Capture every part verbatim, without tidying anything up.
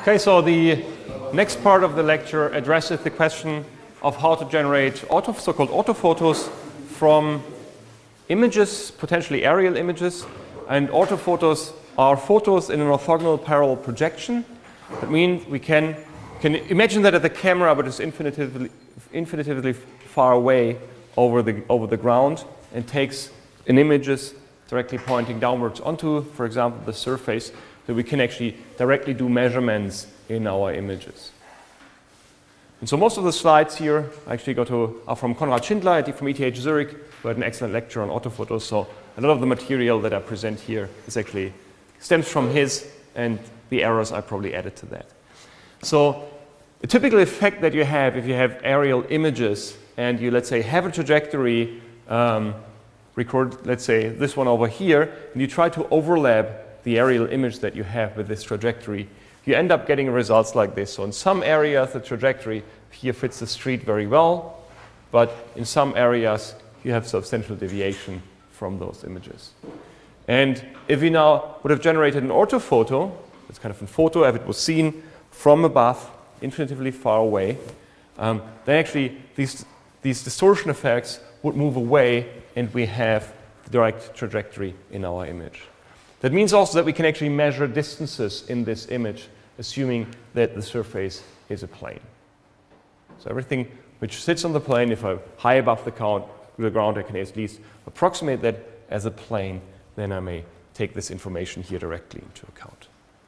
Okay, so the next part of the lecture addresses the question of how to generate auto, so-called autophotos from images, potentially aerial images. And autophotos are photos in an orthogonal parallel projection. That means we can, can imagine that at the camera, but it's infinitively, infinitively far away over the, over the ground, and takes an images directly pointing downwards onto, for example, the surface, so we can actually directly do measurements in our images. And so most of the slides here actually go to, are from Konrad Schindler from E T H Zurich, who had an excellent lecture on autophotos. So a lot of the material that I present here is actually stems from his, and the errors I probably added to that. So a typical effect that you have if you have aerial images and you, let's say, have a trajectory, um, record, let's say, this one over here, and you try to overlap the aerial image that you have with this trajectory, you end up getting results like this. So in some areas, the trajectory here fits the street very well, but in some areas, you have substantial deviation from those images. And if we now would have generated an orthophoto, it's kind of a photo if it was seen from above, infinitively far away, um, then actually these, these distortion effects would move away, and we have the direct trajectory in our image. That means also that we can actually measure distances in this image, assuming that the surface is a plane. So everything which sits on the plane, if I'm high above the, count, the ground, I can at least approximate that as a plane. Then I may take this information here directly into account.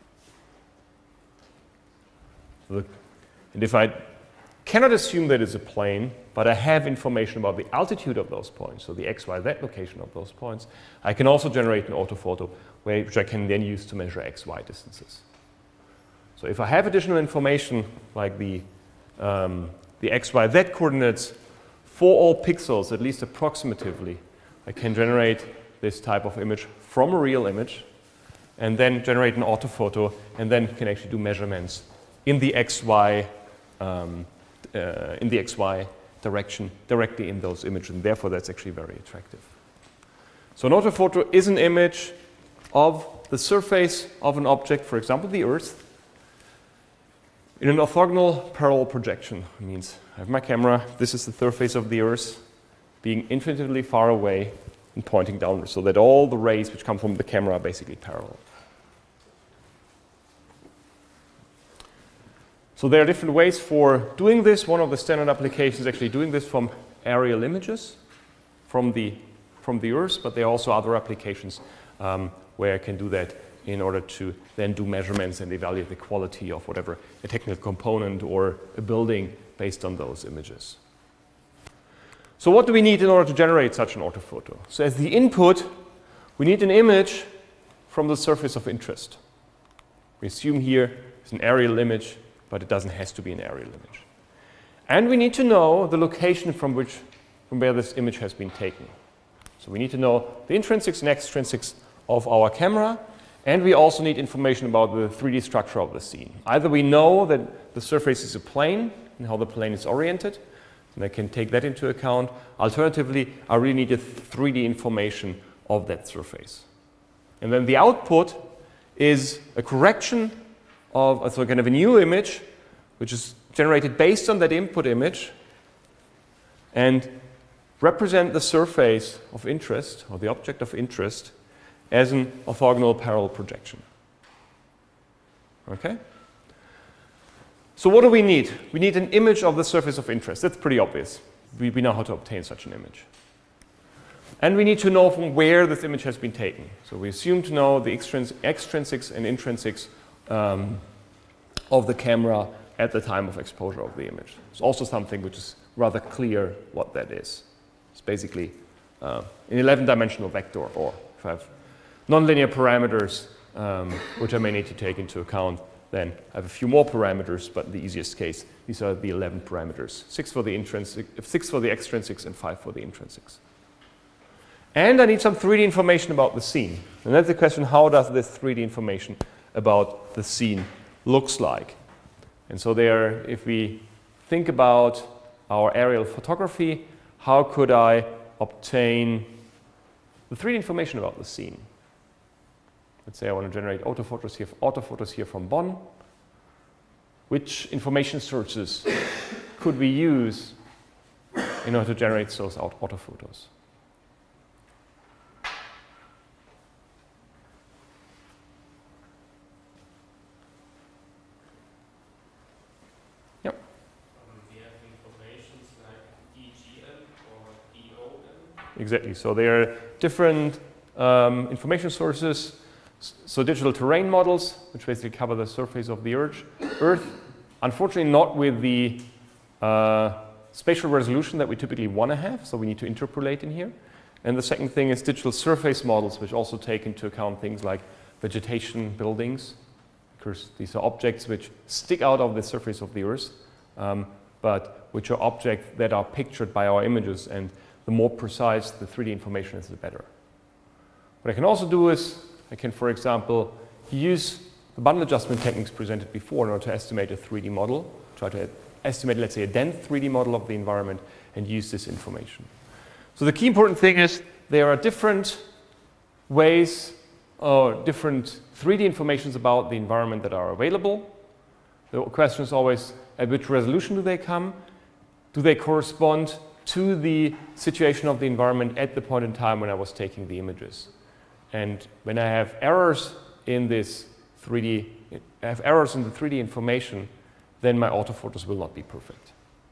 And if I cannot assume that it's a plane, but I have information about the altitude of those points, so the x, y, z location of those points, I can also generate an orthophoto, which I can then use to measure x, y distances. So if I have additional information like the, um, the x, y, z coordinates for all pixels, at least approximatively, I can generate this type of image from a real image, and then generate an orthophoto, and then can actually do measurements in the x, y, um, uh, in the x, y direction directly in those images, and therefore that's actually very attractive. So an orthophoto is an image of the surface of an object, for example, the Earth, in an orthogonal parallel projection. It means I have my camera, this is the surface of the Earth, being infinitely far away and pointing downwards, so that all the rays which come from the camera are basically parallel. So there are different ways for doing this. One of the standard applications is actually doing this from aerial images from the, from the Earth, but there are also other applications um, where I can do that in order to then do measurements and evaluate the quality of whatever a technical component or a building based on those images. So what do we need in order to generate such an orthophoto? So as the input, we need an image from the surface of interest. We assume here it's an aerial image, but it doesn't have to be an aerial image. And we need to know the location from which, from where this image has been taken. So we need to know the intrinsics and extrinsics of our camera, and we also need information about the three D structure of the scene. Either we know that the surface is a plane and how the plane is oriented, and I can take that into account. Alternatively, I really need the three D information of that surface. And then the output is a correction of so kind of a new image, which is generated based on that input image, and represent the surface of interest, or the object of interest, as an orthogonal parallel projection. Okay? So what do we need? We need an image of the surface of interest. That's pretty obvious. We, we know how to obtain such an image. And we need to know from where this image has been taken. So we assume to know the extrins extrinsics and intrinsics um, of the camera at the time of exposure of the image. It's also something which is rather clear what that is. It's basically uh, an eleven dimensional vector, or if I have nonlinear parameters, um, which I may need to take into account, then I have a few more parameters, but in the easiest case, these are the eleven parameters. Six for the intrinsic, six for the extrinsics, and five for the intrinsics. And I need some three D information about the scene. And that's the question, how does this three D information about the scene looks like? And so there, if we think about our aerial photography, how could I obtain the three D information about the scene? Let's say I want to generate autophotos here, autophotos here from Bonn. which information sources could we use in order to generate those autophotos. Yep. Um, we have informations like E G M or E O M. Exactly. So there are different um, information sources. So digital terrain models, which basically cover the surface of the Earth. Earth, unfortunately, not with the uh, spatial resolution that we typically want to have. So we need to interpolate in here. And the second thing is digital surface models, which also take into account things like vegetation, buildings, because these are objects which stick out of the surface of the Earth, um, but which are objects that are pictured by our images. And the more precise the three D information is, the better. What I can also do is I can, for example, use the bundle adjustment techniques presented before in order to estimate a three D model, try to estimate, let's say, a dense three D model of the environment and use this information. So the key important thing is there are different ways or different three D informations about the environment that are available. The question is always, at which resolution do they come? Do they correspond to the situation of the environment at the point in time when I was taking the images? And when I have errors in this three D, I have errors in the three D information, then my autophotos will not be perfect.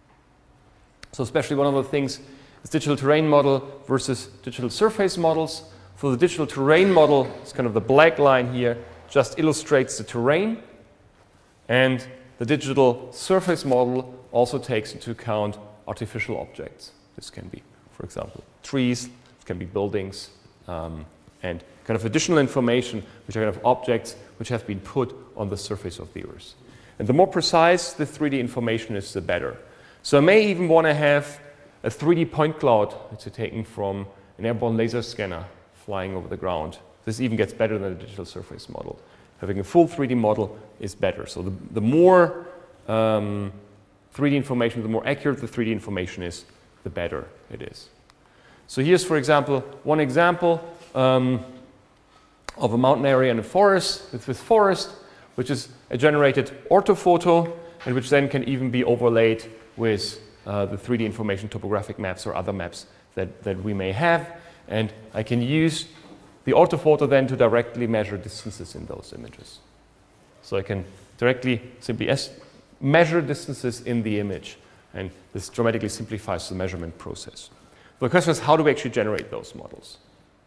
So especially one of the things is digital terrain model versus digital surface models. So the digital terrain model is kind of the black line here, just illustrates the terrain. And the digital surface model also takes into account artificial objects. This can be, for example, trees, it can be buildings, um, and kind of additional information, which are kind of objects which have been put on the surface of the Earth. And the more precise the three D information is, the better. So I may even want to have a three D point cloud that's taken from an airborne laser scanner flying over the ground. This even gets better than a digital surface model. Having a full three D model is better. So the, the more um, three D information, the more accurate the three D information is, the better it is. So here's, for example, one example um, of a mountain area in a forest. It's with forest, which is a generated orthophoto, and which then can even be overlaid with uh, the three D information, topographic maps or other maps that, that we may have. And I can use the orthophoto then to directly measure distances in those images. So I can directly simply es measure distances in the image, and this dramatically simplifies the measurement process. The question is, how do we actually generate those models?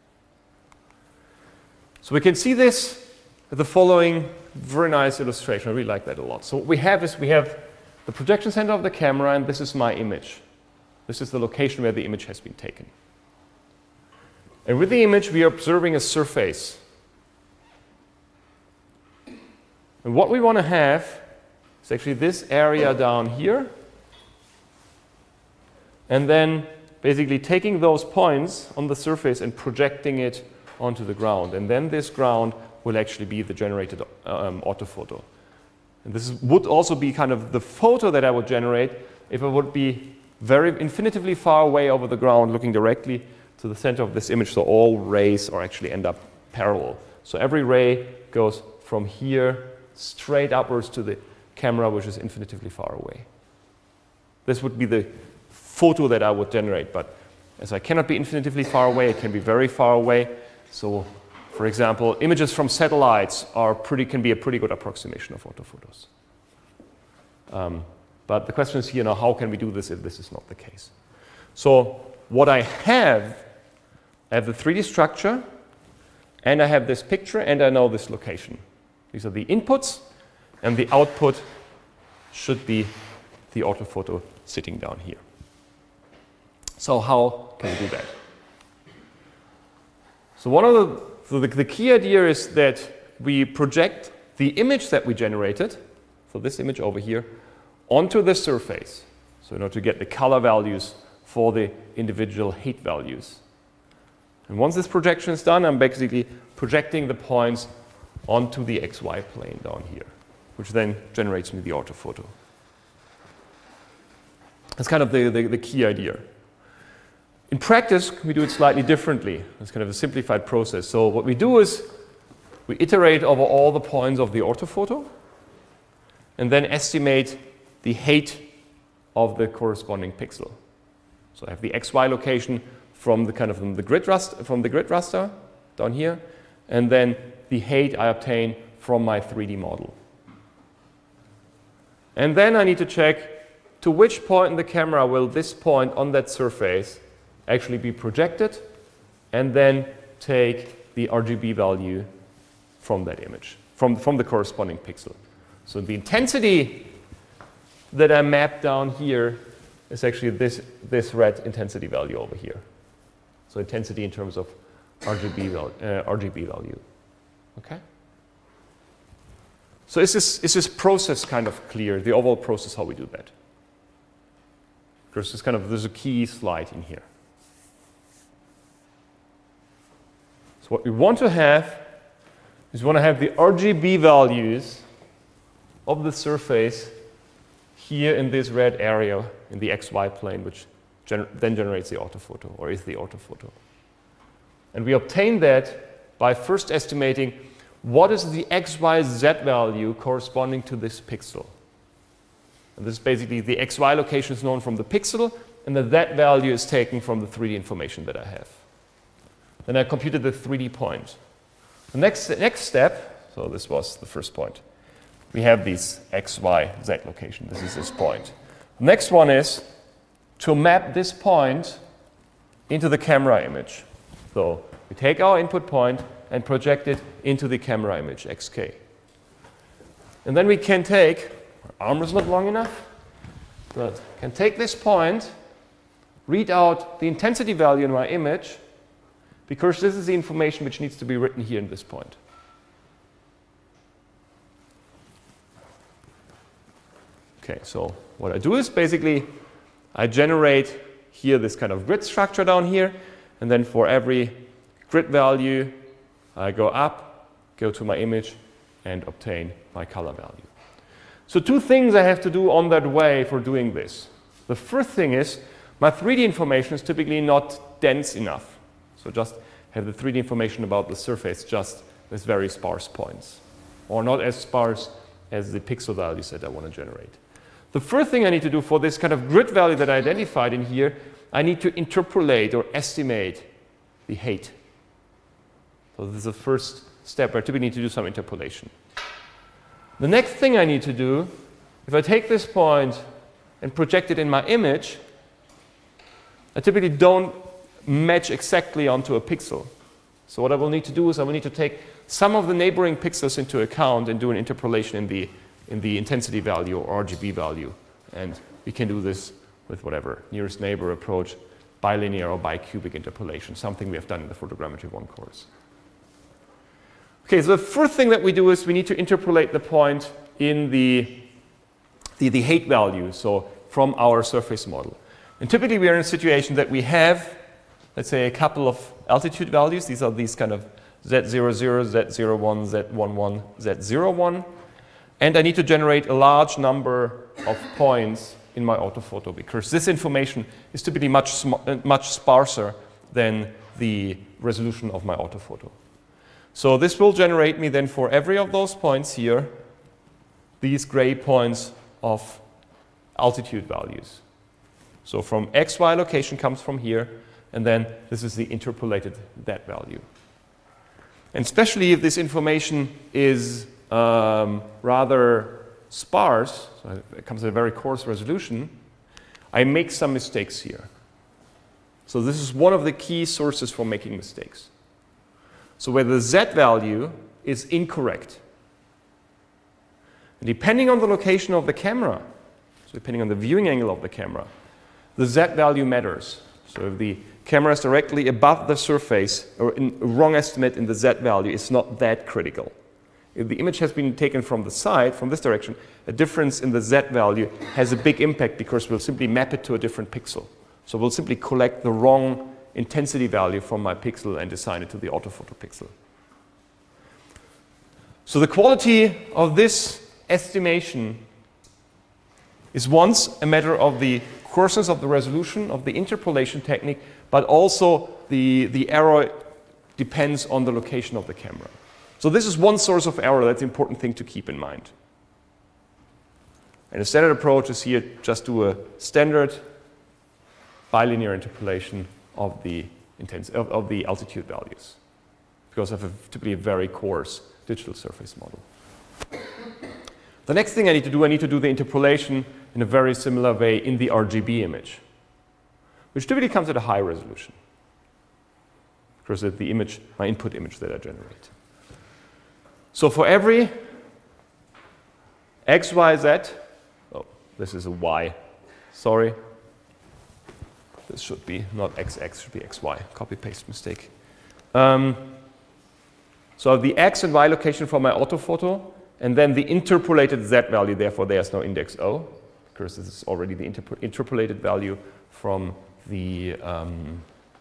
So we can see this with the following very nice illustration. I really like that a lot. So what we have is we have the projection center of the camera, and this is my image. This is the location where the image has been taken. And with the image, we are observing a surface. And what we want to have is actually this area down here, and then basically taking those points on the surface and projecting it onto the ground. And then this ground will actually be the generated um, orthophoto. And this would also be kind of the photo that I would generate if I would be very infinitively far away over the ground looking directly to the center of this image, so all rays are actually end up parallel. So every ray goes from here straight upwards to the camera, which is infinitively far away. This would be the photo that I would generate, but as I cannot be infinitively far away, it can be very far away. So, for example, images from satellites are pretty, can be a pretty good approximation of orthophotos. Um, but the question is here now, how can we do this if this is not the case? So what I have, I have the three D structure, and I have this picture, and I know this location. These are the inputs, and the output should be the orthophoto sitting down here. So how can we do that? So one of the, so the, the key idea is that we project the image that we generated, so this image over here, onto the surface. So in order to get the color values for the individual height values. And once this projection is done, I'm basically projecting the points onto the X Y plane down here, which then generates me the orthophoto. That's kind of the, the, the key idea. In practice, we do it slightly differently. It's kind of a simplified process. So what we do is we iterate over all the points of the orthophoto, and then estimate the height of the corresponding pixel. So I have the X Y location from the kind of from the grid raster, from the grid raster down here, and then the height I obtain from my three D model. And then I need to check to which point in the camera will this point on that surface actually be projected, and then take the R G B value from that image, from, from the corresponding pixel. So the intensity that I map down here is actually this, this red intensity value over here. So intensity in terms of R G B, val uh, R G B value. Okay? So is this, is this process kind of clear, the overall process, how we do that? Because this kind of, there's a key slide in here. So what we want to have is we want to have the R G B values of the surface here in this red area in the X Y plane, which gener then generates the orthophoto, or is the orthophoto. And we obtain that by first estimating what is the X Y Z value corresponding to this pixel. And this is basically the X Y location is known from the pixel, and the Z value is taken from the three D information that I have. Then I computed the three D point. The next, the next step, so this was the first point. We have these X, Y, Z location. This is this point. The next one is to map this point into the camera image. So we take our input point and project it into the camera image, X K. And then we can take, our arm is not long enough, but can take this point, read out the intensity value in my image, because this is the information which needs to be written here in this point. Okay, so what I do is basically I generate here this kind of grid structure down here, and then for every grid value I go up, go to my image, and obtain my color value. So two things I have to do on that way for doing this. The first thing is my three D information is typically not dense enough. So just have the three D information about the surface just with very sparse points, or not as sparse as the pixel values that I want to generate. The first thing I need to do for this kind of grid value that I identified in here, I need to interpolate or estimate the height. So this is the first step where I typically need to do some interpolation. The next thing I need to do, if I take this point and project it in my image, I typically don't match exactly onto a pixel. So what I will need to do is I will need to take some of the neighboring pixels into account and do an interpolation in the, in the intensity value or R G B value. And we can do this with whatever, nearest neighbor approach, bilinear or bicubic interpolation, something we have done in the photogrammetry one course. Okay, so the first thing that we do is we need to interpolate the point in the, the, the height value, so from our surface model. And typically we are in a situation that we have, let's say, a couple of altitude values. These are these kind of Z zero zero, Z zero one, Z one one, Z zero one. And I need to generate a large number of points in my orthophoto, because this information is typically much, sm much sparser than the resolution of my orthophoto. So this will generate me then for every of those points here, these gray points of altitude values. So from X Y location comes from here, and then this is the interpolated Z value. And especially if this information is um, rather sparse, so it comes at a very coarse resolution, I make some mistakes here. So this is one of the key sources for making mistakes. So where the Z value is incorrect. And depending on the location of the camera, so depending on the viewing angle of the camera, the Z value matters. So if the camera is directly above the surface, or in a wrong estimate in the Z value, it's not that critical. If the image has been taken from the side, from this direction, a difference in the Z value has a big impact because we'll simply map it to a different pixel. So we'll simply collect the wrong intensity value from my pixel and assign it to the orthophoto pixel. So the quality of this estimation is once a matter of the coarseness of the resolution of the interpolation technique, but also the, the error depends on the location of the camera. So this is one source of error. That's an important thing to keep in mind. And the standard approach is here just do a standard bilinear interpolation of the intensity of, of the altitude values, because I have a, typically a very coarse digital surface model. The next thing I need to do, I need to do the interpolation in a very similar way in the R G B image, which typically comes at a high resolution, because it's the image, my input image that I generate. So for every x, y, z, oh, this is a y, sorry. This should be not xx, should be xy, copy-paste mistake. Um, so the x and y location for my orthophoto, and then the interpolated z value, therefore there's no index O, because this is already the interp interpolated value from the, um,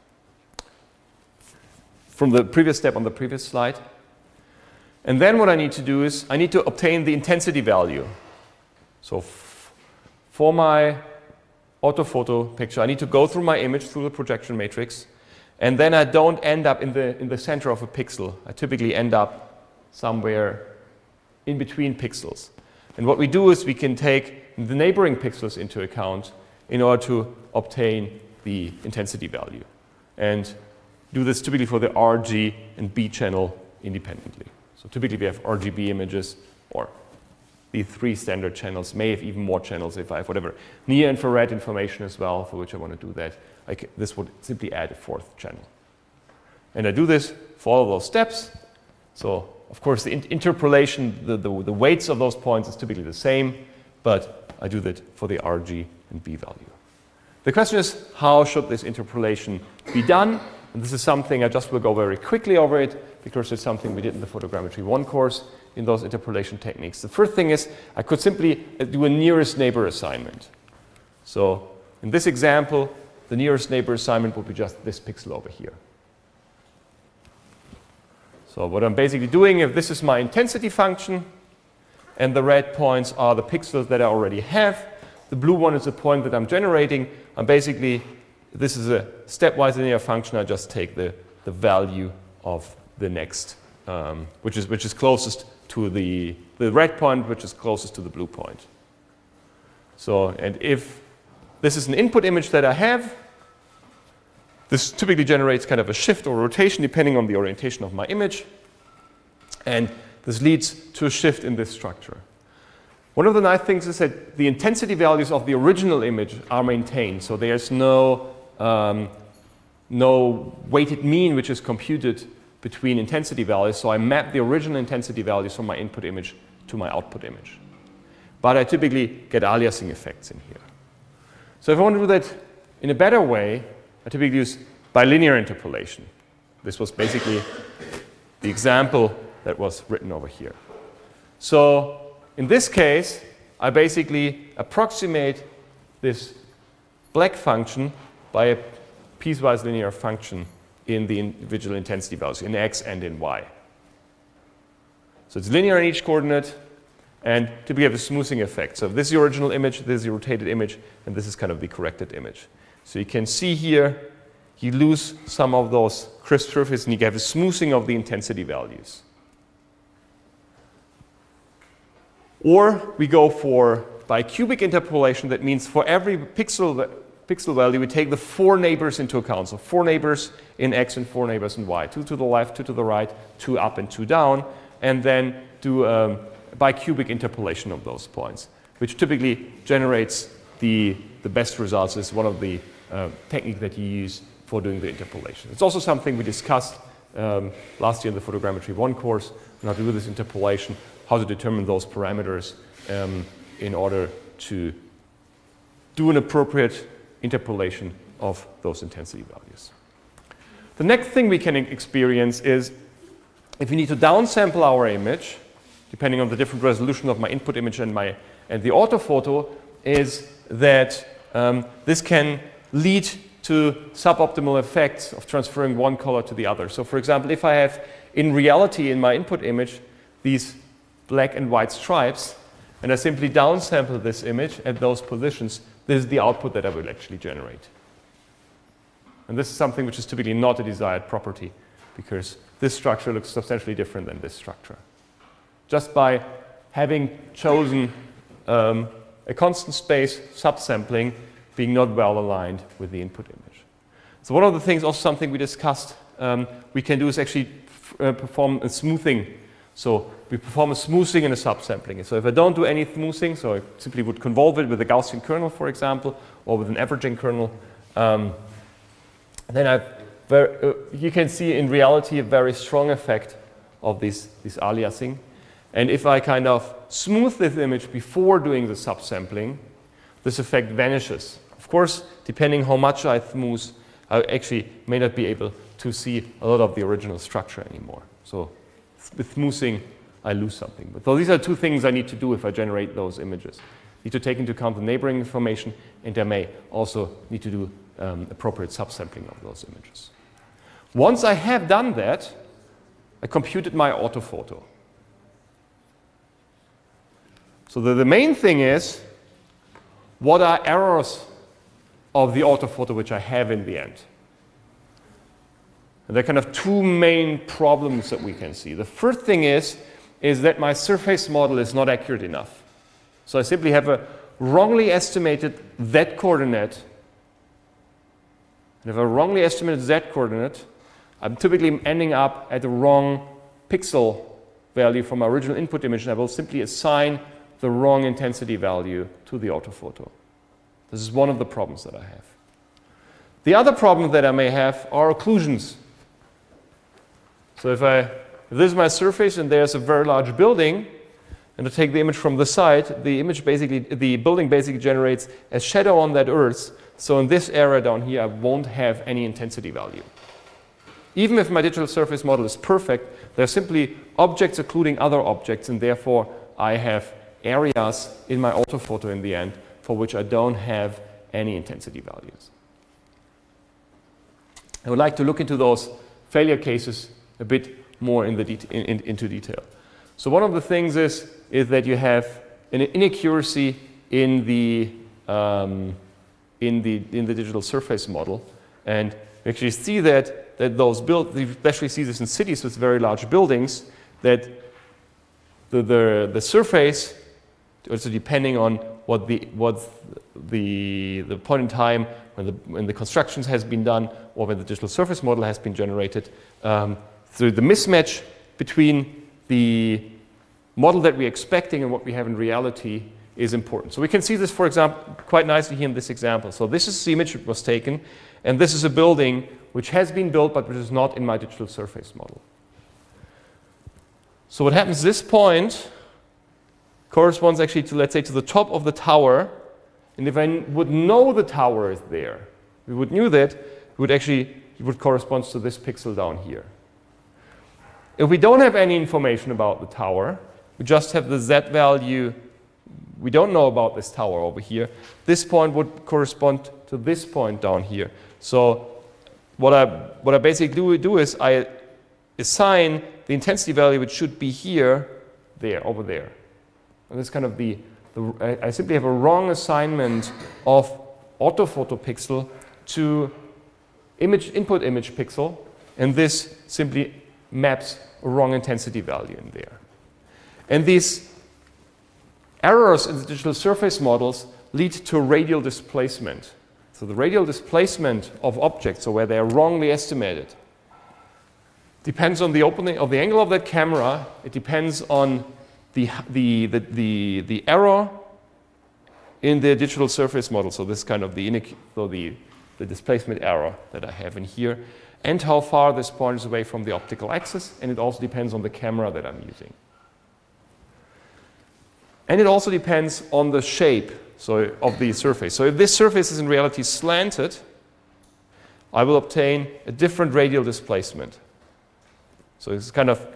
from the previous step on the previous slide. And then what I need to do is I need to obtain the intensity value. So f for my orthophoto picture, I need to go through my image, through the projection matrix, and then I don't end up in the, in the center of a pixel. I typically end up somewhere in between pixels. And what we do is we can take the neighboring pixels into account in order to obtain the intensity value, and do this typically for the R G and B channel independently. So typically we have R G B images, or the three standard channels, may have even more channels if I have whatever near infrared information as well, for which I want to do that. I can, this would simply add a fourth channel. And I do this for all those steps. So of course the in interpolation, the, the, the weights of those points is typically the same, but I do that for the R G and B value. The question is, how should this interpolation be done? And this is something I just will go very quickly over it, because it's something we did in the photogrammetry one course in those interpolation techniques. The first thing is I could simply do a nearest neighbor assignment. So in this example, the nearest neighbor assignment would be just this pixel over here. So what I'm basically doing, if this is my intensity function, and the red points are the pixels that I already have, the blue one is the point that I'm generating, I'm basically, this is a stepwise linear function, I just take the, the value of the next, um, which is, which is closest to the, the red point, which is closest to the blue point. So, and if this is an input image that I have, this typically generates kind of a shift or rotation depending on the orientation of my image, and this leads to a shift in this structure. One of the nice things is that the intensity values of the original image are maintained, so there's no, um, no weighted mean which is computed between intensity values, so I map the original intensity values from my input image to my output image. But I typically get aliasing effects in here. So if I want to do that in a better way, I typically use bilinear interpolation. This was basically the example that was written over here. So in this case, I basically approximate this black function by a piecewise linear function in the individual intensity values, in x and in y. So it's linear in each coordinate, and typically have a smoothing effect. So if this is the original image, this is the rotated image, and this is kind of the corrected image. So you can see here, you lose some of those crisp surfaces, and you have a smoothing of the intensity values. Or we go for bicubic interpolation. That means for every pixel, pixel value, we take the four neighbors into account. So four neighbors in x and four neighbors in y. Two to the left, two to the right, two up and two down. And then do um, bicubic interpolation of those points, which typically generates the, the best results. Is one of the uh, techniques that you use for doing the interpolation. It's also something we discussed um, last year in the photogrammetry one course, on how to do this interpolation, how to determine those parameters um, in order to do an appropriate interpolation of those intensity values. The next thing we can experience is if we need to downsample our image, depending on the different resolution of my input image and, my, and the orthophoto, is that um, this can lead to suboptimal effects of transferring one color to the other. So for example, if I have in reality in my input image these black and white stripes, and I simply downsample this image at those positions, this is the output that I will actually generate. And this is something which is typically not a desired property, because this structure looks substantially different than this structure. Just by having chosen um, a constant space subsampling being not well aligned with the input image. So one of the things, also something we discussed, um, we can do is actually uh, perform a smoothing. So we perform a smoothing and a subsampling. So if I don't do any smoothing, so I simply would convolve it with a Gaussian kernel, for example, or with an averaging kernel, um, then I've very, uh, you can see in reality a very strong effect of this, this aliasing. And if I kind of smooth this image before doing the subsampling, this effect vanishes. Of course, depending how much I smooth, I actually may not be able to see a lot of the original structure anymore. So with smoothing, I lose something. But so these are two things I need to do if I generate those images. I need to take into account the neighboring information, and I may also need to do um, appropriate subsampling of those images. Once I have done that, I computed my orthophoto. So the, the main thing is, what are errors of the orthophoto which I have in the end? And there are kind of two main problems that we can see. The first thing is, is that my surface model is not accurate enough. So I simply have a wrongly estimated z-coordinate. And if I wrongly estimated z-coordinate, I'm typically ending up at the wrong pixel value from my original input image, and I will simply assign the wrong intensity value to the orthophoto. This is one of the problems that I have. The other problem that I may have are occlusions. So if, I, if this is my surface and there's a very large building, and I take the image from the side, the image basically, the building basically generates a shadow on that earth. So in this area down here, I won't have any intensity value. Even if my digital surface model is perfect, there are simply objects occluding other objects, and therefore I have areas in my orthophoto in the end for which I don't have any intensity values. I would like to look into those failure cases a bit more in the det in, in, into detail. So one of the things is, is that you have an inaccuracy in the, um, in, the, in the digital surface model, and we actually see that that those build, we especially see this in cities with very large buildings, that the, the, the surface, also depending on what the, what the, the point in time when the, when the construction has been done or when the digital surface model has been generated, um, so the mismatch between the model that we're expecting and what we have in reality is important. So we can see this, for example, quite nicely here in this example. So this is the image that was taken, and this is a building which has been built but which is not in my digital surface model. So what happens at this point corresponds actually to, let's say, to the top of the tower, and if I would know the tower is there, we would know that, it would actually, it would correspond to this pixel down here. If we don't have any information about the tower, we just have the z value, we don't know about this tower over here, this point would correspond to this point down here. So what I, what I basically do, do is I assign the intensity value which should be here, there, over there. And this kind of the, the I, I simply have a wrong assignment of orthophoto pixel to image, input image pixel, and this simply maps a wrong intensity value in there. And these errors in the digital surface models lead to radial displacement. So the radial displacement of objects, so where they are wrongly estimated, depends on the opening of the angle of that camera. It depends on the, the, the, the, the error in the digital surface model. So this kind of the, so the, the displacement error that I have in here, and how far this point is away from the optical axis. And it also depends on the camera that I'm using. And it also depends on the shape so, of the surface. So if this surface is in reality slanted, I will obtain a different radial displacement. So it's kind of,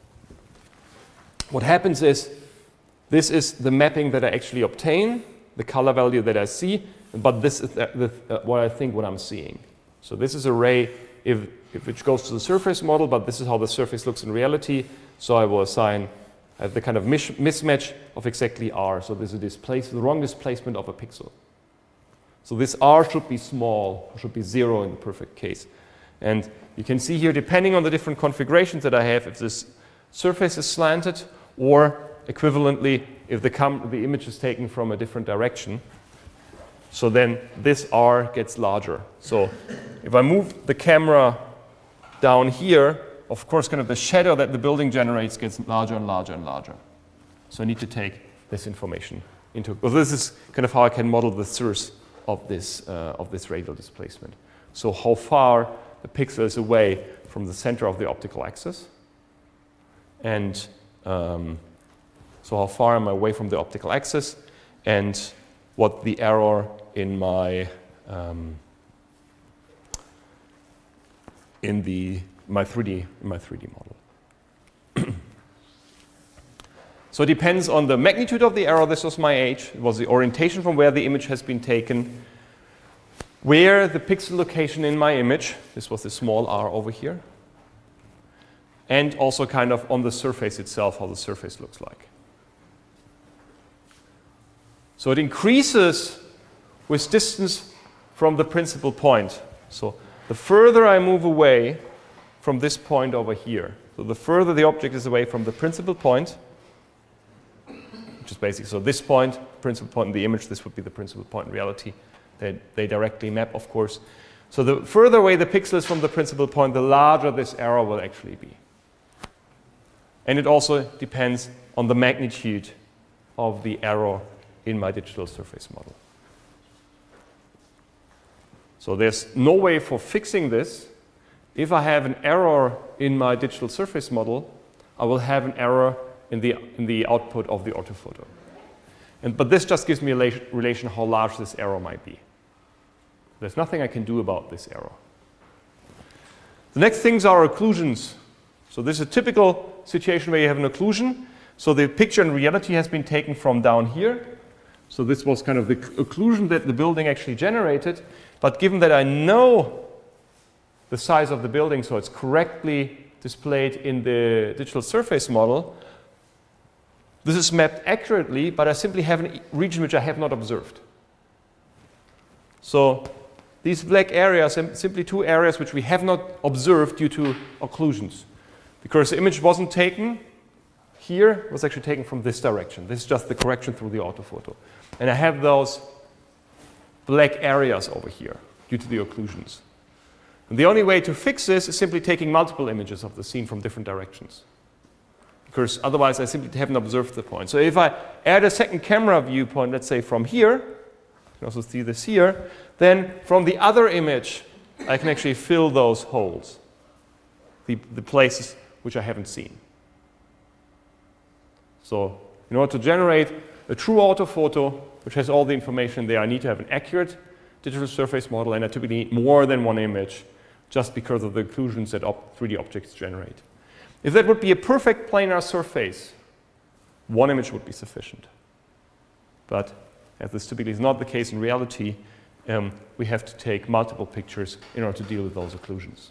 what happens is, this is the mapping that I actually obtain, the color value that I see, but this is the, the, uh, what I think what I'm seeing. So this is a ray if, if it goes to the surface model, but this is how the surface looks in reality. So I will assign I have the kind of mis mismatch of exactly R. So there's a displace, the wrong displacement of a pixel. So this R should be small, should be zero in the perfect case. And you can see here, depending on the different configurations that I have, if this surface is slanted, or equivalently, if the, cam the image is taken from a different direction. So then this R gets larger. So if I move the camera down here, of course, kind of the shadow that the building generates gets larger and larger and larger. So I need to take this information into, well, this is kind of how I can model the source of this, uh, of this radial displacement. So how far the pixel is away from the center of the optical axis, and um, so how far am I away from the optical axis, and what the error in my um, in the my three D in my three D model. So it depends on the magnitude of the error. This was my H. It was the orientation from where the image has been taken, where the pixel location in my image. This was the small r over here. And also kind of on the surface itself, how the surface looks like. So it increases with distance from the principal point. So the further I move away from this point over here, so the further the object is away from the principal point, which is basically, so this point, principal point in the image, this would be the principal point in reality. They, they directly map, of course. So the further away the pixel is from the principal point, the larger this error will actually be. And it also depends on the magnitude of the error in my digital surface model. So there's no way for fixing this. If I have an error in my digital surface model, I will have an error in the, in the output of the orthophoto. And, but this just gives me a relation, relation how large this error might be. There's nothing I can do about this error. The next things are occlusions. So this is a typical situation where you have an occlusion. So the picture in reality has been taken from down here. So this was kind of the occlusion that the building actually generated. But given that I know the size of the building, so it's correctly displayed in the digital surface model, this is mapped accurately, but I simply have a region which I have not observed. So these black areas are simply two areas which we have not observed due to occlusions. Because the image wasn't taken here, it was actually taken from this direction. This is just the correction through the orthophoto. And I have those black areas over here due to the occlusions. And the only way to fix this is simply taking multiple images of the scene from different directions. Because otherwise I simply haven't observed the point. So if I add a second camera viewpoint, let's say from here, you can also see this here, then from the other image I can actually fill those holes, the, the places which I haven't seen. So in order to generate a true orthophoto, which has all the information there, I need to have an accurate digital surface model, and I typically need more than one image just because of the occlusions that three D objects generate. If that would be a perfect planar surface, one image would be sufficient. But as this typically is not the case in reality, um, we have to take multiple pictures in order to deal with those occlusions.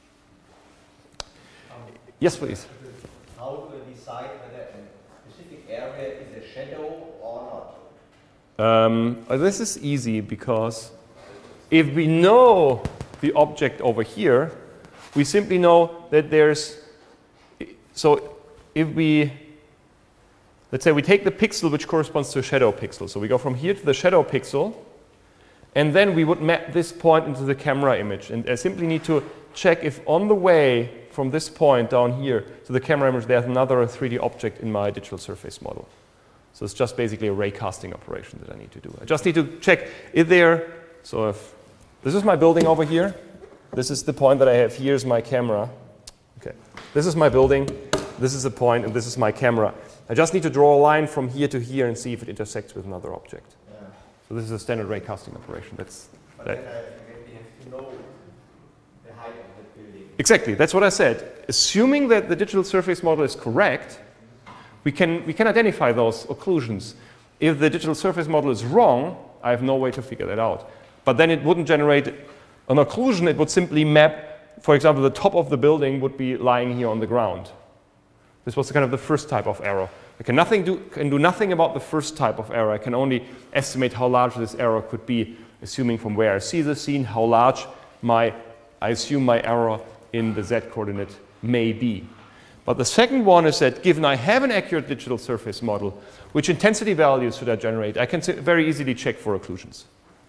Um, yes, please. How do we decide whether a specific area is a shadow or not? Um, this is easy because if we know the object over here, we simply know that there's, so if we, let's say we take the pixel which corresponds to a shadow pixel. So we go from here to the shadow pixel, and then we would map this point into the camera image. And I simply need to check if on the way from this point down here to the camera image, there's another three D object in my digital surface model. So it's just basically a ray casting operation that I need to do. I just need to check if there, so if this is my building over here, this is the point that I have here is my camera. Okay, this is my building, this is the point, and this is my camera. I just need to draw a line from here to here and see if it intersects with another object. Yeah. So this is a standard ray casting operation. That's But that. then I we have to know the height of the building. Exactly, that's what I said. Assuming that the digital surface model is correct, we can, we can identify those occlusions. If the digital surface model is wrong, I have no way to figure that out. But then it wouldn't generate an occlusion, it would simply map, for example, the top of the building would be lying here on the ground. This was kind of the first type of error. I can, nothing do, can do nothing about the first type of error. I can only estimate how large this error could be, assuming from where I see the scene, how large my, I assume my error in the z coordinate may be. But the second one is that given I have an accurate digital surface model, which intensity values should I generate? I can very easily check for occlusions.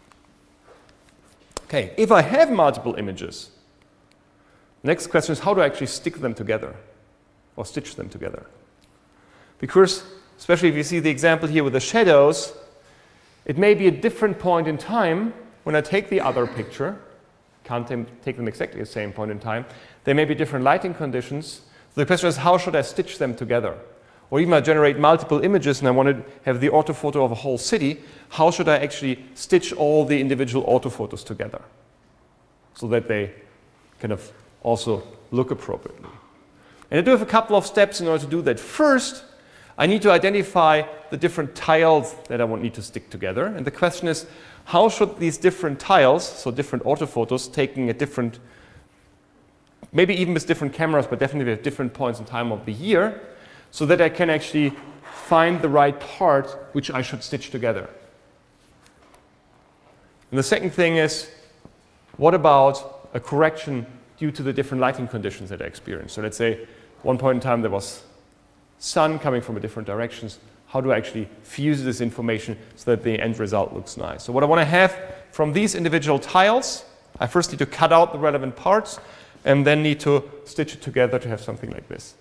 Okay, if I have multiple images, the next question is how do I actually stick them together or stitch them together? Because, especially if you see the example here with the shadows, it may be a different point in time when I take the other picture. Can't take them exactly the same point in time. There may be different lighting conditions. So the question is, how should I stitch them together? Or even I generate multiple images and I want to have the orthophoto of a whole city. How should I actually stitch all the individual orthophotos together so that they kind of also look appropriately? And I do have a couple of steps in order to do that. First, I need to identify the different tiles that I want need to stick together. And the question is, how should these different tiles, so different orthophotos, taking at different, maybe even with different cameras, but definitely at different points in time of the year, so that I can actually find the right part which I should stitch together. And the second thing is, what about a correction due to the different lighting conditions that I experience? So let's say one point in time there was sun coming from a different directions. How do I actually fuse this information so that the end result looks nice? So what I want to have from these individual tiles, I first need to cut out the relevant parts and then need to stitch it together to have something like this.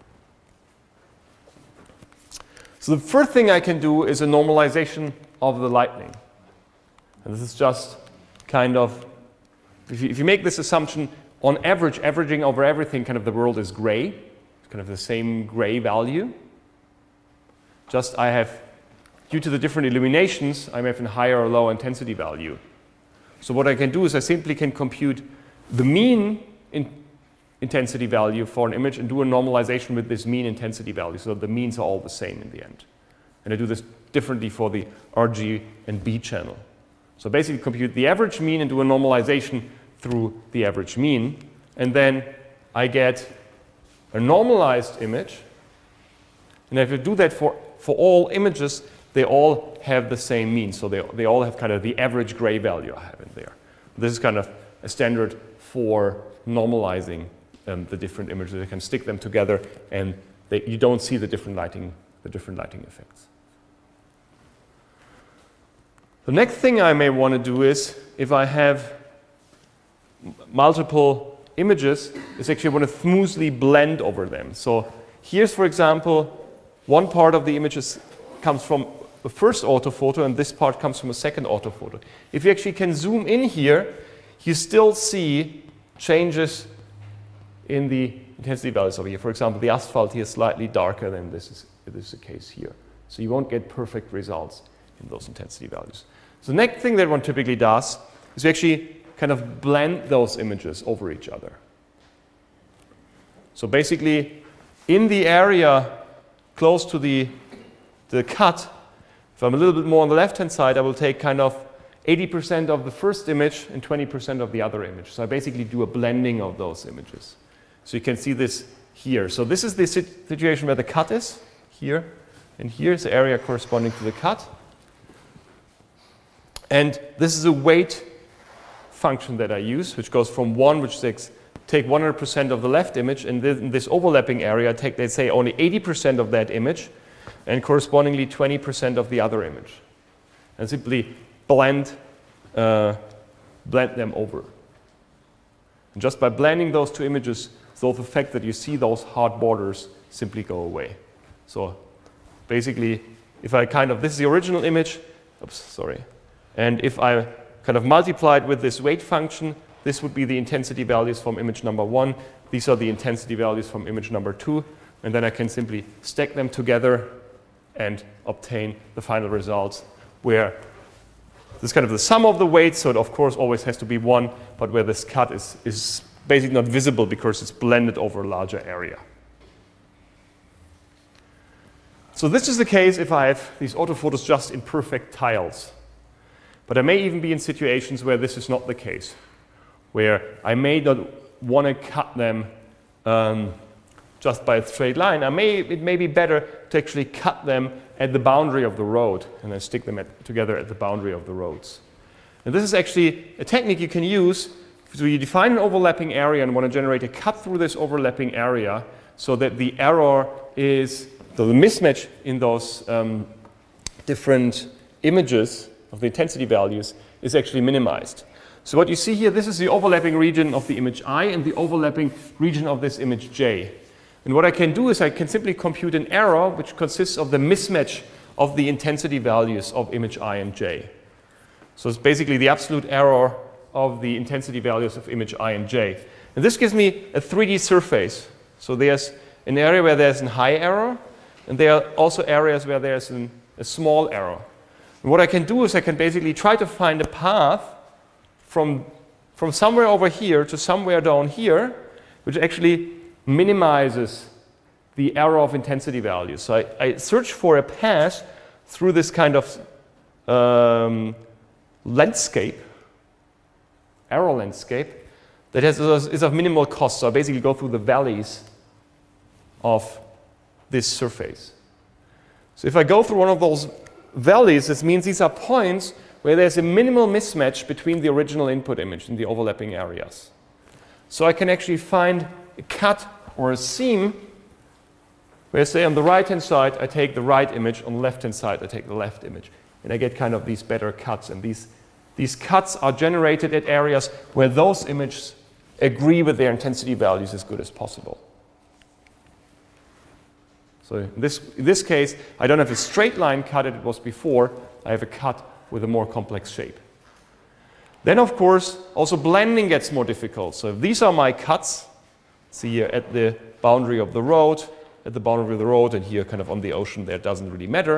So the first thing I can do is a normalization of the lighting. And this is just kind of, if you, if you make this assumption, on average, averaging over everything, kind of the world is gray. It's kind of the same gray value. Just I have, due to the different illuminations, I may have a higher or lower intensity value. So what I can do is I simply can compute the mean in intensity value for an image and do a normalization with this mean intensity value so that the means are all the same in the end. And I do this differently for the R G and B channel. So basically compute the average mean and do a normalization through the average mean. And then I get a normalized image. And if you do that for, for all images, they all have the same mean. So they, they all have kind of the average gray value I have in there. This is kind of a standard for normalizing um, the different images. I can stick them together and they, you don't see the different lighting, the different lighting effects. The next thing I may want to do is, if I have multiple images, is actually want to smoothly blend over them. So here's, for example, one part of the images comes from the first orthophoto and this part comes from a second orthophoto. If you actually can zoom in here, you still see changes in the intensity values over here. For example, the asphalt here is slightly darker than this is, this is the case here. So you won't get perfect results in those intensity values. So the next thing that one typically does is we actually kind of blend those images over each other. So basically, in the area close to the, the cut, if I'm a little bit more on the left-hand side, I will take kind of eighty percent of the first image and twenty percent of the other image. So I basically do a blending of those images. So you can see this here. So this is the situation where the cut is, here, and here's the area corresponding to the cut. And this is a weight function that I use, which goes from one, which takes take one hundred percent of the left image, and in this overlapping area, take, let's say, only eighty percent of that image, and correspondingly twenty percent of the other image. And simply blend, uh, blend them over. And just by blending those two images, the effect that you see those hard borders simply go away. So basically, if I kind of, this is the original image, oops, sorry, and if I kind of multiply it with this weight function, this would be the intensity values from image number one. These are the intensity values from image number two. And then I can simply stack them together and obtain the final results where this is kind of the sum of the weights. So it, of course, always has to be one, but where this cut is, is basically not visible because it's blended over a larger area. So this is the case if I have these orthophotos just in perfect tiles. But I may even be in situations where this is not the case, where I may not want to cut them um, just by a straight line. I may, it may be better to actually cut them at the boundary of the road and then stick them at, together at the boundary of the roads. And this is actually a technique you can use. So you define an overlapping area and want to generate a cut through this overlapping area. so that the error is, the mismatch in those um, different images of the intensity values is actually minimized. So what you see here, this is the overlapping region of the image I and the overlapping region of this image J. And what I can do is I can simply compute an error which consists of the mismatch of the intensity values of image I and J. So it's basically the absolute error of the intensity values of image I and J. And this gives me a three D surface. So there's an area where there's a high error, and there are also areas where there's an, a small error. And what I can do is I can basically try to find a path from, from somewhere over here to somewhere down here, which actually minimizes the error of intensity values. So I, I search for a path through this kind of um, landscape, error landscape, that has, is of minimal cost. So I basically go through the valleys of this surface. So if I go through one of those valleys, this means these are points where there's a minimal mismatch between the original input image and the overlapping areas. So I can actually find a cut or a seam where, say, on the right-hand side, I take the right image, on the left-hand side, I take the left image. And I get kind of these better cuts. And these, these cuts are generated at areas where those images agree with their intensity values as good as possible. So in this, in this case, I don't have a straight line cut as it was before. I have a cut with a more complex shape. Then, of course, also blending gets more difficult. So if these are my cuts, see here at the boundary of the road, at the boundary of the road, and here kind of on the ocean, there doesn't really matter.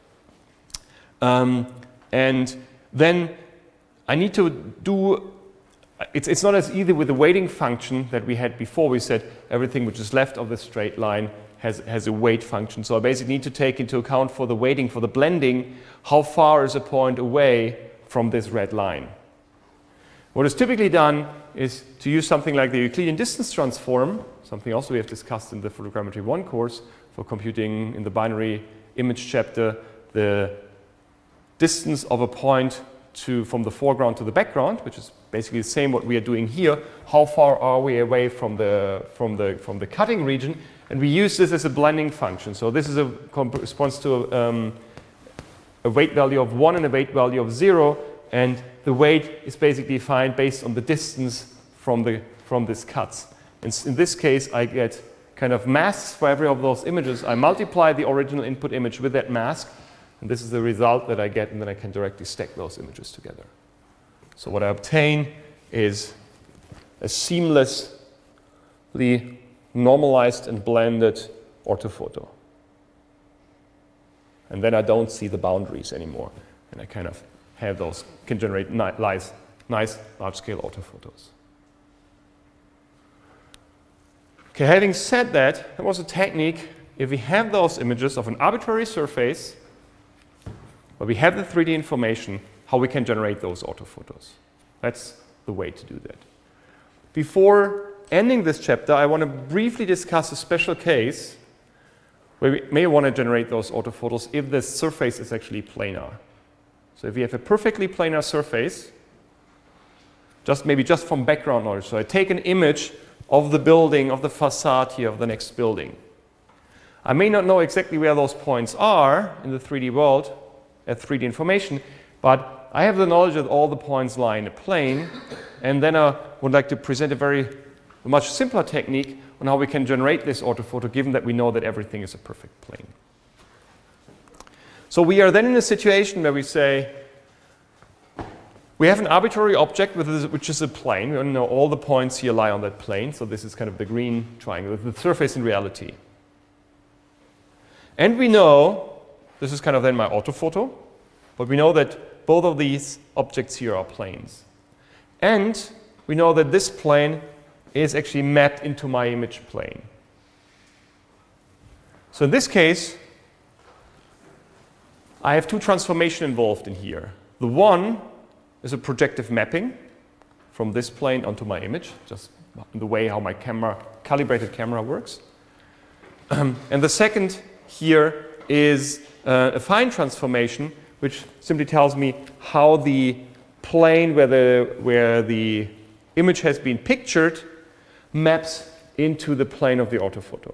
Um, and then I need to do, it's, it's not as easy with the weighting function that we had before. We said everything which is left of the straight line has, has a weight function. So I basically need to take into account for the weighting, for the blending, how far is a point away from this red line. What is typically done is to use something like the Euclidean distance transform, something also we have discussed in the photogrammetry one course for computing in the binary image chapter, the distance of a point to, from the foreground to the background, which is basically the same what we are doing here. How far are we away from the, from the, from the cutting region? And we use this as a blending function. So this is a corresponds to a, um, a weight value of one and a weight value of zero. And the weight is basically defined based on the distance from, the, from these cuts. And in this case, I get kind of masks for every of those images. I multiply the original input image with that mask, and this is the result that I get, and then I can directly stack those images together. So what I obtain is a seamlessly normalized and blended orthophoto. And then I don't see the boundaries anymore, and I kind of have those, can generate ni nice, nice large-scale orthophotos. Okay, having said that, there was a technique. If we have those images of an arbitrary surface, where we have the three D information, how we can generate those orthophotos. That's the way to do that. Before ending this chapter, I want to briefly discuss a special case where we may want to generate those orthophotos if the surface is actually planar. So if we have a perfectly planar surface, just maybe just from background knowledge. So I take an image of the building, of the facade here of the next building. I may not know exactly where those points are in the three D world, at three D information, but I have the knowledge that all the points lie in a plane, and then I would like to present a very a much simpler technique on how we can generate this orthophoto, given that we know that everything is a perfect plane. So we are then in a situation where we say, we have an arbitrary object which is a plane. We only know all the points here lie on that plane. So this is kind of the green triangle, the surface in reality. And we know, this is kind of then my orthophoto, but we know that both of these objects here are planes. And we know that this plane is actually mapped into my image plane. So in this case, I have two transformations involved in here. The one is a projective mapping from this plane onto my image, just in the way how my camera, calibrated camera works. Um, and the second here is uh, a fine transformation, which simply tells me how the plane where the, where the image has been pictured maps into the plane of the orthophoto.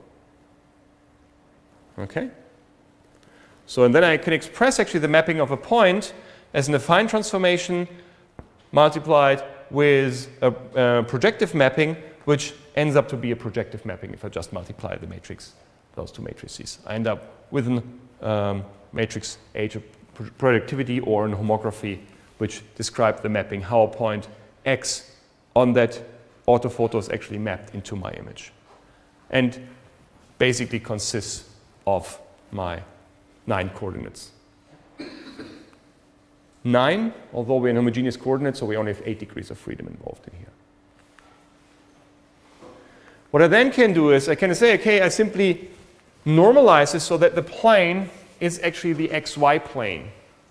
Okay? So, and then I can express actually the mapping of a point as an affine transformation multiplied with a, a projective mapping, which ends up to be a projective mapping if I just multiply the matrix, those two matrices. I end up with a um, matrix H of projectivity or an homography, which describe the mapping, how a point X on that orthophoto is actually mapped into my image. And basically consists of my nine coordinates. Nine, although we're in homogeneous coordinates, so we only have eight degrees of freedom involved in here. What I then can do is I can say, okay, I simply normalize this so that the plane is actually the X Y plane.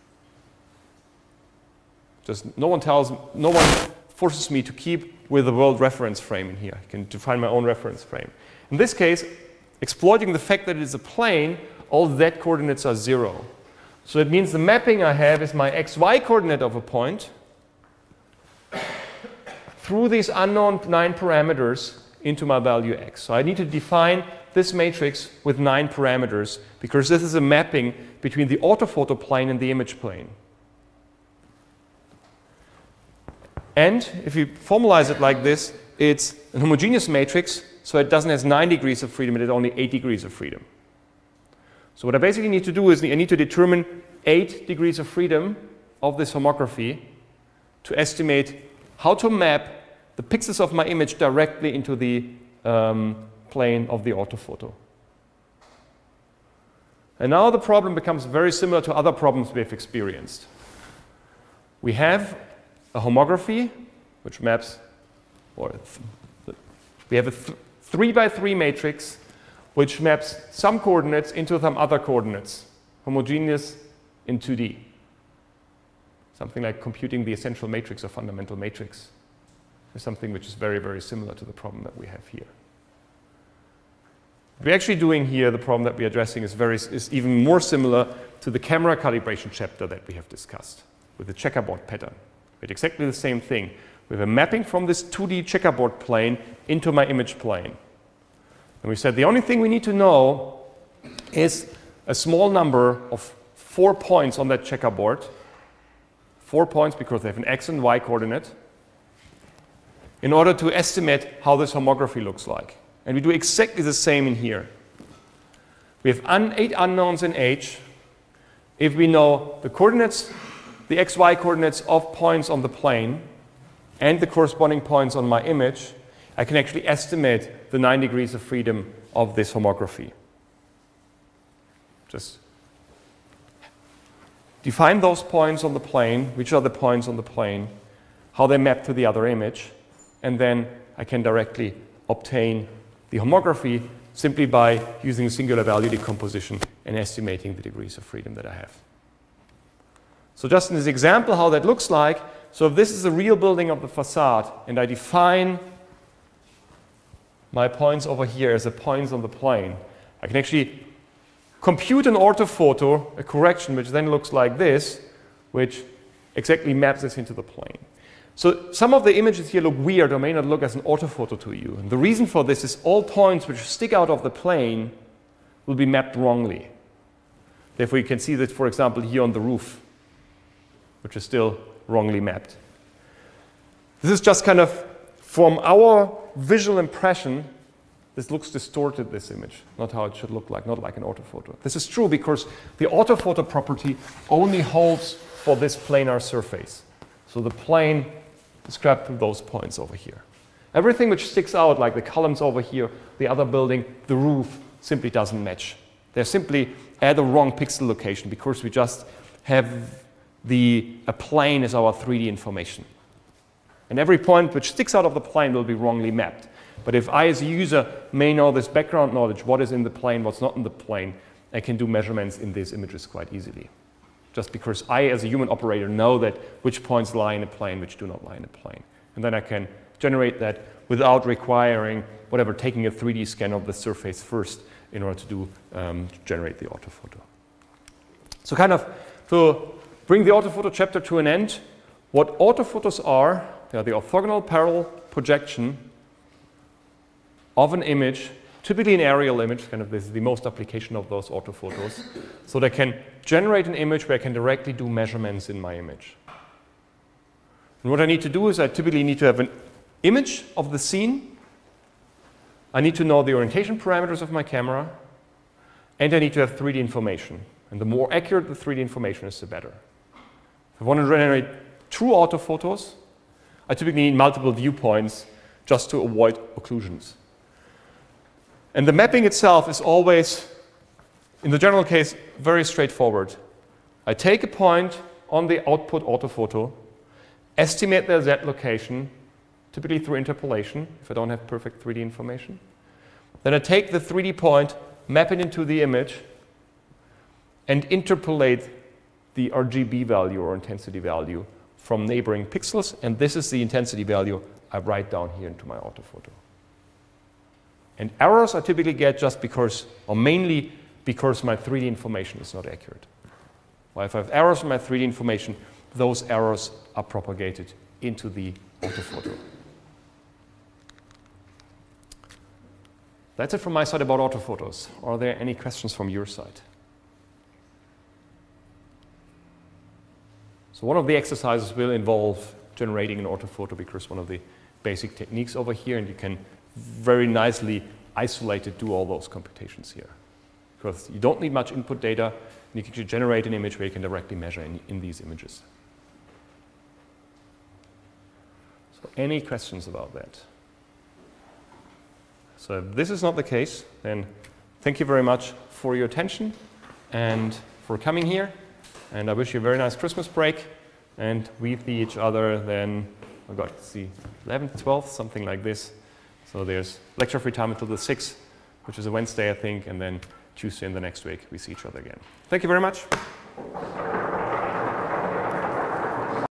Just no one tells, no one forces me to keep with the world reference frame in here. I can define my own reference frame. In this case, exploiting the fact that it is a plane, all Z coordinates are zero. So it means the mapping I have is my X Y coordinate of a point through these unknown nine parameters into my value X. So I need to define this matrix with nine parameters because this is a mapping between the orthophoto plane and the image plane. And if you formalize it like this, it's a homogeneous matrix, so it doesn't have nine degrees of freedom, it has only eight degrees of freedom. So what I basically need to do is I need to determine eight degrees of freedom of this homography to estimate how to map the pixels of my image directly into the um, plane of the orthophoto. And now the problem becomes very similar to other problems we've experienced. We have a homography which maps, or th we have a th three by three matrix which maps some coordinates into some other coordinates, homogeneous in two D. Something like computing the essential matrix or fundamental matrix is something which is very, very similar to the problem that we have here. What we're actually doing here, the problem that we're addressing is, very, is even more similar to the camera calibration chapter that we have discussed with the checkerboard pattern. It's exactly the same thing. We have a mapping from this two D checkerboard plane into my image plane. And we said the only thing we need to know is a small number of four points on that checkerboard. Four points because they have an X and Y coordinate in order to estimate how this homography looks like. And we do exactly the same in here. We have un eight unknowns in H. If we know the coordinates, the X Y coordinates of points on the plane and the corresponding points on my image, I can actually estimate the nine degrees of freedom of this homography. Just define those points on the plane, which are the points on the plane, how they map to the other image, and then I can directly obtain the homography simply by using singular value decomposition and estimating the degrees of freedom that I have. So just in this example how that looks like, so if this is a real building of the facade and I define my points over here as the points on the plane, I can actually compute an orthophoto, a correction which then looks like this, which exactly maps this into the plane. So some of the images here look weird or may not look as an orthophoto to you. And the reason for this is all points which stick out of the plane will be mapped wrongly. Therefore you can see that, for example, here on the roof, which is still wrongly mapped. This is just kind of from our visual impression, this looks distorted, this image, not how it should look like, not like an orthophoto. This is true because the orthophoto property only holds for this planar surface. So the plane is grabbed through those points over here. Everything which sticks out, like the columns over here, the other building, the roof, simply doesn't match. They're simply at the wrong pixel location because we just have the a plane as our three D information. And every point which sticks out of the plane will be wrongly mapped. But if I as a user may know this background knowledge, what is in the plane, what's not in the plane, I can do measurements in these images quite easily. Just because I as a human operator know that which points lie in a plane, which do not lie in a plane. And then I can generate that without requiring whatever, taking a three D scan of the surface first in order to do um, to generate the orthophoto. So kind of to bring the orthophoto chapter to an end, what orthophotos are, they are the orthogonal parallel projection of an image, typically an aerial image, kind of this is the most application of those orthophotos, so they can generate an image where I can directly do measurements in my image. And what I need to do is I typically need to have an image of the scene, I need to know the orientation parameters of my camera, and I need to have three D information. And the more accurate the three D information is, the better. If I want to generate true orthophotos, I typically need multiple viewpoints just to avoid occlusions. And the mapping itself is always, in the general case, very straightforward. I take a point on the output orthophoto, estimate their Z location, typically through interpolation, if I don't have perfect three D information. Then I take the three D point, map it into the image, and interpolate the R G B value or intensity value from neighboring pixels, and this is the intensity value I write down here into my orthophoto. And errors I typically get just because, or mainly because my three D information is not accurate. Well, if I have errors in my three D information, those errors are propagated into the orthophoto. That's it from my side about orthophotos. Are there any questions from your side? So one of the exercises will involve generating an orthophoto, because one of the basic techniques over here, and you can very nicely isolated do all those computations here. Because you don't need much input data, and you can generate an image where you can directly measure in, in these images. So any questions about that? So if this is not the case, then thank you very much for your attention and for coming here. And I wish you a very nice Christmas break. And we see each other then, oh God, see, eleventh, twelfth, something like this. So there's lecture free time until the sixth, which is a Wednesday, I think, and then Tuesday in the next week we see each other again. Thank you very much.